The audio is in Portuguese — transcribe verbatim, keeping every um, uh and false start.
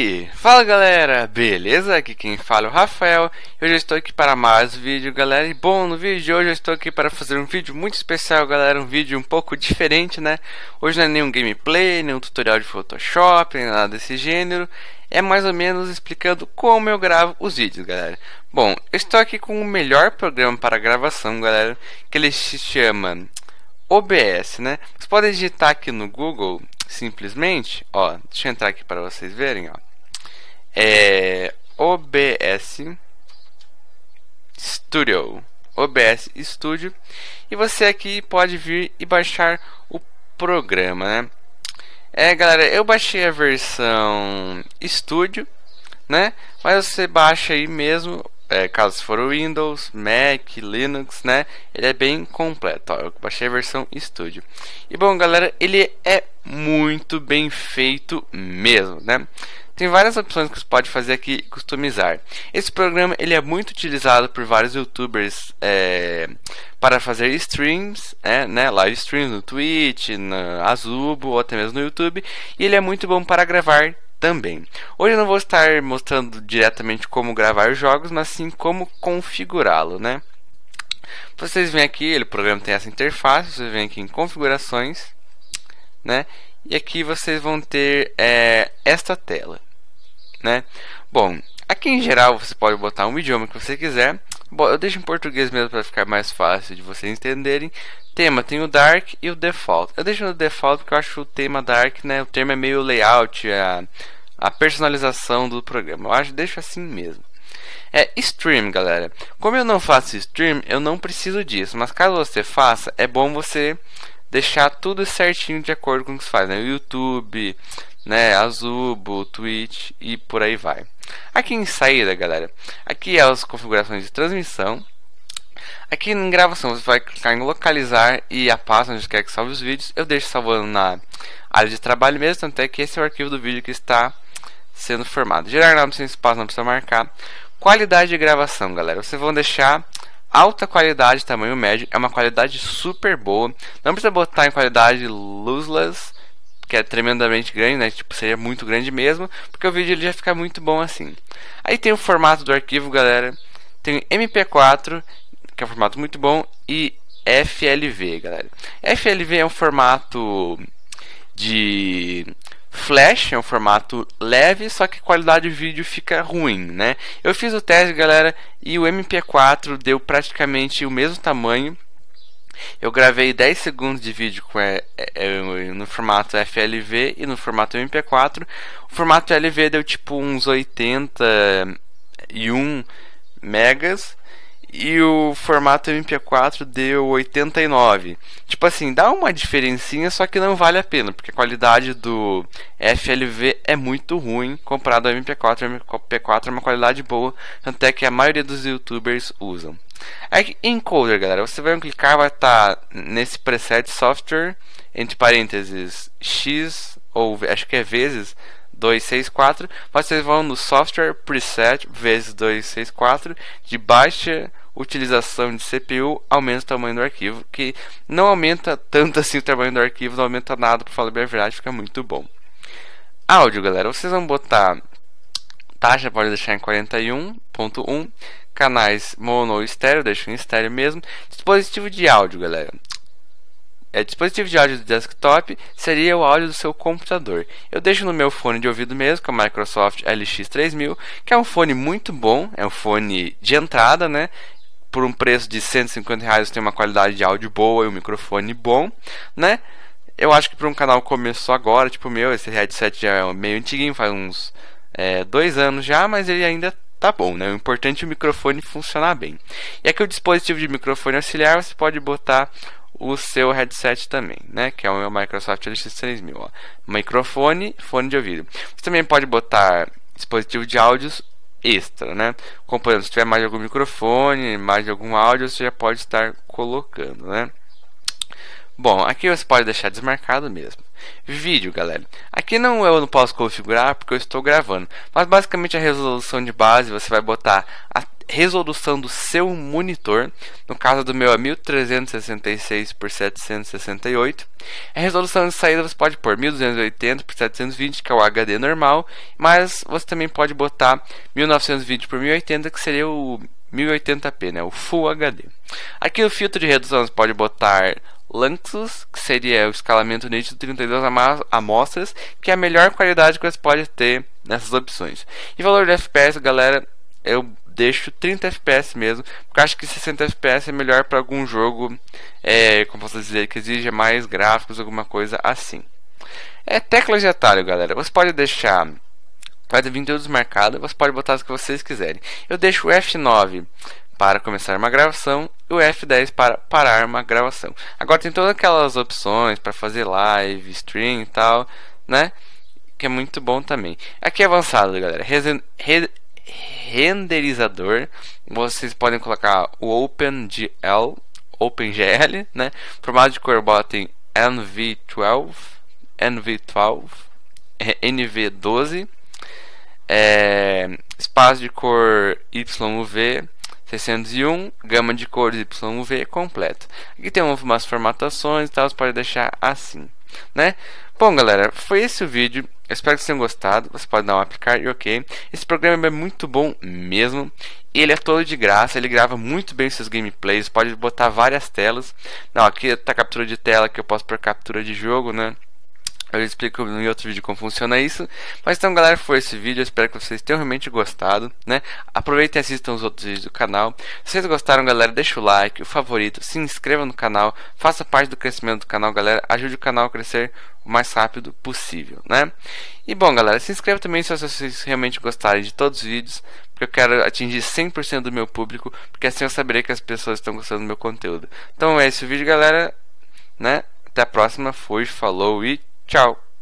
aí, fala galera, beleza? Aqui quem fala é o Rafael. Eu já estou aqui para mais um vídeo, galera. E bom, no vídeo de hoje eu estou aqui para fazer um vídeo muito especial, galera. Um vídeo um pouco diferente, né? Hoje não é nenhum gameplay, nenhum tutorial de Photoshop, nem nada desse gênero. É mais ou menos explicando como eu gravo os vídeos, galera. Bom, eu estou aqui com o melhor programa para gravação, galera, que ele se chama O B S, né? Vocês podem digitar aqui no Google simplesmente, ó, deixa eu entrar aqui para vocês verem, ó. É O B S Studio, O B S Studio, e você aqui pode vir e baixar o programa, né? É, galera, eu baixei a versão Studio, né? Mas você baixa aí mesmo, é, caso for o Windows, Mac, Linux, né? Ele é bem completo, ó. Eu baixei a versão Studio. E bom, galera, ele é muito bem feito mesmo, né? Tem várias opções que você pode fazer aqui e customizar. Esse programa ele é muito utilizado por vários YouTubers é, para fazer streams, é, né, live streams no Twitch, na Azubo ou até mesmo no YouTube. E ele é muito bom para gravar também. Hoje eu não vou estar mostrando diretamente como gravar os jogos, mas sim como configurá-lo, né? Vocês vêm aqui, ele, o programa tem essa interface, vocês vêm aqui em configurações, né? E aqui vocês vão ter é, esta tela, né? Bom, aqui em geral você pode botar um idioma que você quiser. Bom, eu deixo em português mesmo para ficar mais fácil de vocês entenderem. Tema tem o Dark e o Default. Eu deixo no Default porque eu acho o tema Dark, né? O termo é meio layout, a, a personalização do programa. Eu acho, deixo assim mesmo. É Stream, galera. Como eu não faço Stream, eu não preciso disso. Mas caso você faça, é bom você deixar tudo certinho de acordo com o que você faz, né? O YouTube, né? Azubo, Twitch e por aí vai. Aqui em saída, galera, aqui é as configurações de transmissão. Aqui em gravação você vai clicar em localizar e a pasta onde você quer que salve os vídeos. Eu deixo salvando na área de trabalho mesmo, tanto é que esse é o arquivo do vídeo que está sendo formado. Gerar nome sem espaço, não precisa marcar. Qualidade de gravação, galera, vocês vão deixar alta qualidade, tamanho médio, é uma qualidade super boa. Não precisa botar em qualidade lossless, que é tremendamente grande, né? Tipo, seria muito grande mesmo, porque o vídeo ele já fica muito bom assim. Aí tem o formato do arquivo, galera. Tem M P quatro, que é um formato muito bom, e F L V, galera. F L V é um formato de Flash, é um formato leve, só que a qualidade do vídeo fica ruim, né? Eu fiz o teste, galera, e o M P quatro deu praticamente o mesmo tamanho. Eu gravei dez segundos de vídeo com, é, é, no formato F L V e no formato M P quatro. O formato L V deu tipo uns oitenta e um megas. E o formato M P quatro deu oitenta e nove. Tipo assim, dá uma diferencinha, só que não vale a pena, porque a qualidade do F L V é muito ruim comparado ao M P quatro. O M P quatro é uma qualidade boa, tanto é que a maioria dos YouTubers usam. Aqui, encoder, galera, você vai clicar, vai estar nesse preset software, entre parênteses X, ou acho que é vezes duzentos e sessenta e quatro. Vocês vão no software preset vezes duzentos e sessenta e quatro de baixa utilização de C P U, aumenta o tamanho do arquivo, que não aumenta tanto assim o tamanho do arquivo, não aumenta nada, para falar bem a verdade, fica muito bom. Áudio, galera, vocês vão botar taxa, pode deixar em quarenta e um ponto um, canais mono ou estéreo, deixa em estéreo mesmo. Dispositivo de áudio, galera, é, dispositivo de áudio do desktop seria o áudio do seu computador. Eu deixo no meu fone de ouvido mesmo, que é o Microsoft L X três mil, que é um fone muito bom, é um fone de entrada, né? Por um preço de cento e cinquenta reais tem uma qualidade de áudio boa e um microfone bom, né? Eu acho que para um canal que começou agora, tipo o meu, esse headset já é meio antiguinho, faz uns é, dois anos já, mas ele ainda tá bom, né? O importante é o microfone funcionar bem. E aqui o dispositivo de microfone auxiliar, você pode botar o seu headset também, né? Que é o meu Microsoft L X três mil, ó. Microfone, fone de ouvido. Você também pode botar dispositivo de áudios extra, né? Componendo, se tiver mais de algum microfone, mais de algum áudio, você já pode estar colocando, né? Bom, aqui você pode deixar desmarcado mesmo. Vídeo, galera, aqui não eu não posso configurar porque eu estou gravando, mas basicamente a resolução de base você vai botar a resolução do seu monitor. No caso do meu é mil trezentos e sessenta e seis por setecentos e sessenta e oito. A resolução de saída você pode pôr mil duzentos e oitenta por setecentos e vinte, que é o H D normal, mas você também pode botar mil novecentos e vinte por mil e oitenta, que seria o mil e oitenta p, né, o Full H D. Aqui o filtro de redução você pode botar Lanxus, que seria o escalamento nítido trinta e duas amostras, que é a melhor qualidade que você pode ter nessas opções. E valor de F P S, galera, eu deixo trinta F P S mesmo, porque acho que sessenta F P S é melhor para algum jogo, é, como posso dizer, que exige mais gráficos, alguma coisa assim. É teclas de atalho, galera. Você pode deixar, vai vir todos marcados, você pode botar as que vocês quiserem. Eu deixo o F nove para começar uma gravação e o F dez para parar uma gravação. Agora tem todas aquelas opções para fazer live, stream e tal, né? Que é muito bom também. Aqui é avançado, galera. Resen re renderizador, vocês podem colocar o OpenGL, OpenGL, né? Formato de cor botem N V doze, N V doze, N V doze, é, espaço de cor Y U V seiscentos e um, gama de cores Y U V completo. Aqui tem umas formatações e tal, você pode deixar assim, né? Bom, galera, foi esse o vídeo. Eu espero que vocês tenham gostado. Você pode dar um aplicar e ok. Esse programa é muito bom mesmo. Ele é todo de graça. Ele grava muito bem seus gameplays. Pode botar várias telas. Não, aqui está captura de tela, que eu posso pôr captura de jogo, né? Eu explico em outro vídeo como funciona isso. Mas então, galera, foi esse vídeo. Eu espero que vocês tenham realmente gostado, né? Aproveitem e assistam os outros vídeos do canal. Se vocês gostaram, galera, deixa o like, o favorito, se inscreva no canal, faça parte do crescimento do canal, galera. Ajude o canal a crescer o mais rápido possível, né? E bom, galera, se inscreva também se vocês realmente gostarem de todos os vídeos, porque eu quero atingir cem por cento do meu público, porque assim eu saberei que as pessoas estão gostando do meu conteúdo. Então é esse o vídeo, galera, né? Até a próxima. Fui, falou e tchau!